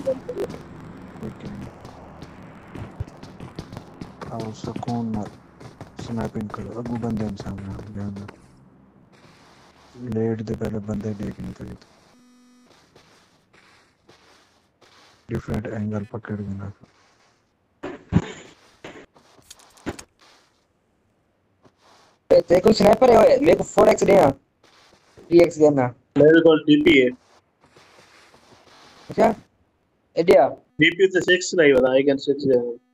आओ सुकून ना स्नैपिंग करो अगू बंदे सामने ध्यान लेट दे पहले बंदे देखने चाहिए डिफरेंट एंगल पकड़ देना तेरे को स्नाइपर है मेरे को 4x दे ना 3x देना मेरे को डीपी है अच्छा एडिया डीपी से 6 नहीं होता आई कैन 6 है